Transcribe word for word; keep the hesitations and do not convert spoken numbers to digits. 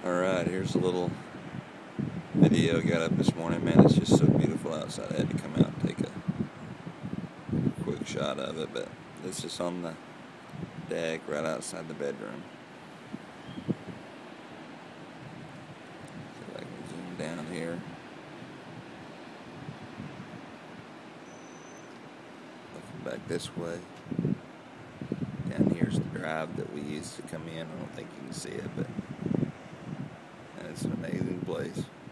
Alright, here's a little video I got up this morning. Man, it's just so beautiful outside. I had to come out and take a quick shot of it, but this is on the deck right outside the bedroom. See if I can zoom down here. Looking back this way. Down here's the drive that we used to come in. I don't think you can see it, but and it's an amazing place.